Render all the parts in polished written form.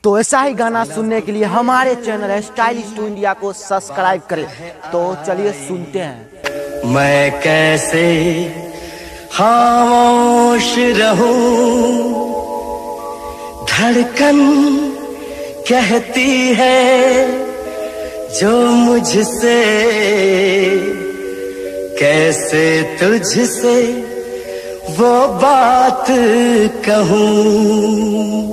तो ऐसा ही गाना सुनने के लिए हमारे चैनल है स्टाइलिश टू इंडिया को सब्सक्राइब करें। तो चलिए सुनते हैं। मैं कैसे खामोश रहूं, धड़कन कहती है जो मुझसे, कैसे तुझसे वो बात कहूं।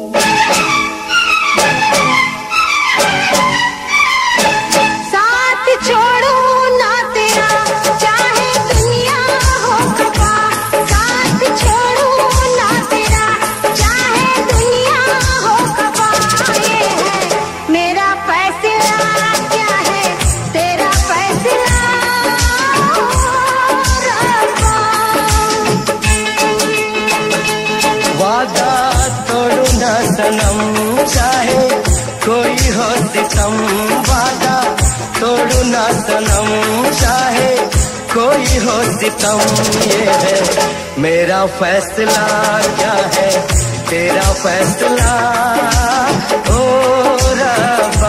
वादा तोड़ू ना सनम, चाहे कोई हो सितम। वादा तोड़ू ना सनम, चाहे कोई हो सितम। ये है मेरा फैसला, क्या है तेरा फैसला ओ रब्बा।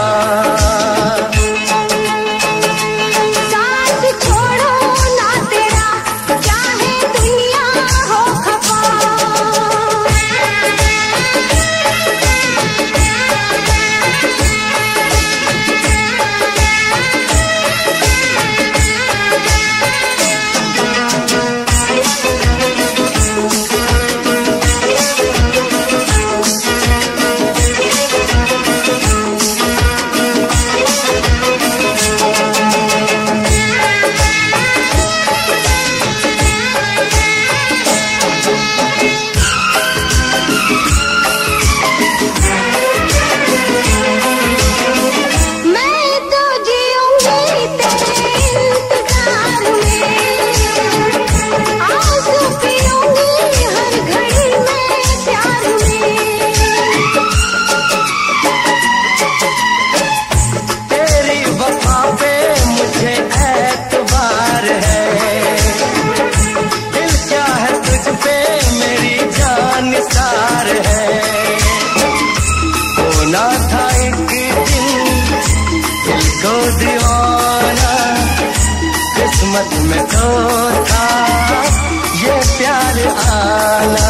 किस्मत में तो था ये प्यार आना।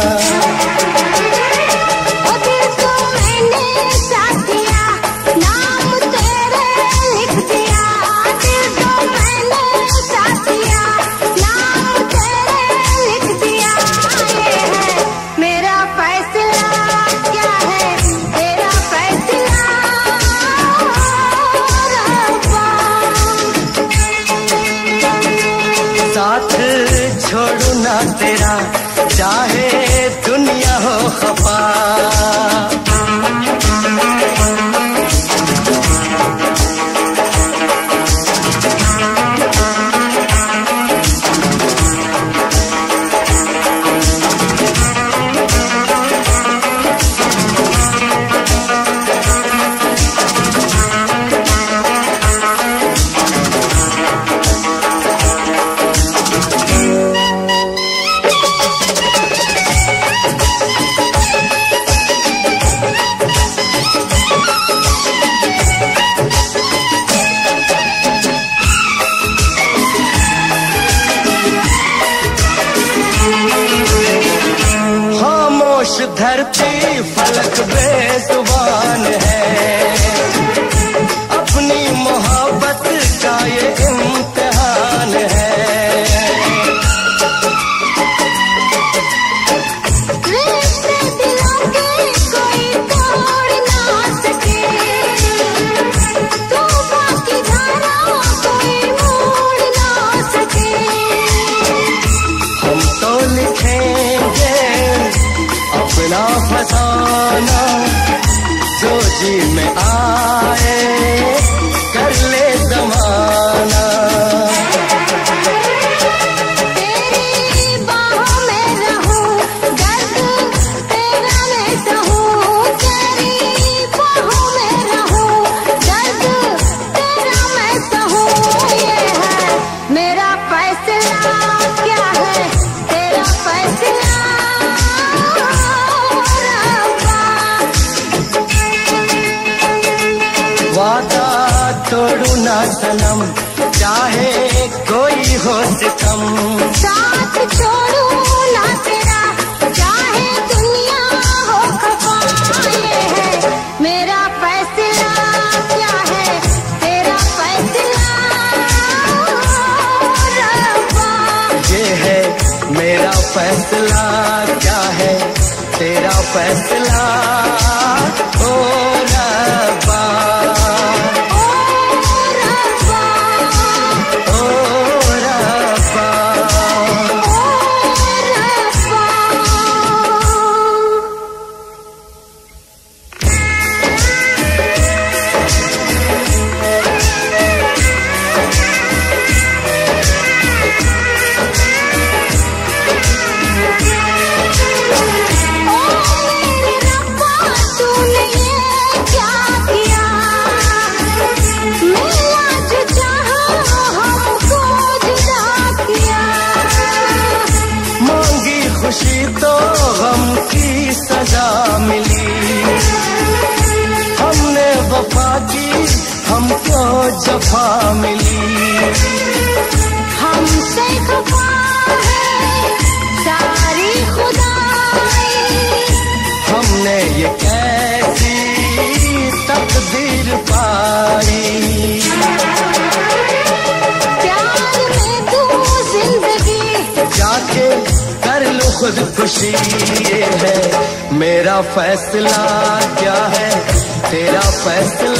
दिल को मैंने साथ दिया, नाम तेरे लिख दिया। दिल को मैंने साथ दिया, नाम तेरे लिख दिया। ये है मेरा फैसला, क्या है तेरा फैसला रब्बा। साथ छोड़ू ना तेरा, चाहे दुनिया हो खफा। धरती फलक बेजुबान है, अपनी मोहब्बत का ये इम्तिहान है। रिश्ते दिलों के कोई तोड़ ना सके, तूफान की धारा कोई मोड़ ना सके। हम तो लिखेंगे अपना फसाना, जो जी में आए कर ले जमाना। तेरी बाहों में रहूं, दर्द तेरा मैं सहूं। तेरी बाहों में रहूं, दर्द तेरा मैं सहूं। ये है मेरा फैसला, क्या है तेरा फैसला रब्बा। तोड़ू ना सनम, चाहे कोई हो सितम। साथ छोड़ू ना तेरा, चाहे दुनिया हो खफा। ये है मेरा फैसला, क्या है तेरा फैसला रब्बा। ये है मेरा फैसला, क्या है तेरा फैसला ओ रब्बा। खुशी तो गम की सजा मिली, हमने वफा की हमको जफा मिली। हमसे खफा है सारी खुदाई, हमने ये कैसी तकदीर पाई। प्यार में तू जिंदगी जाके कर लो खुद खुशी। ये है मेरा फैसला, क्या है तेरा फैसला।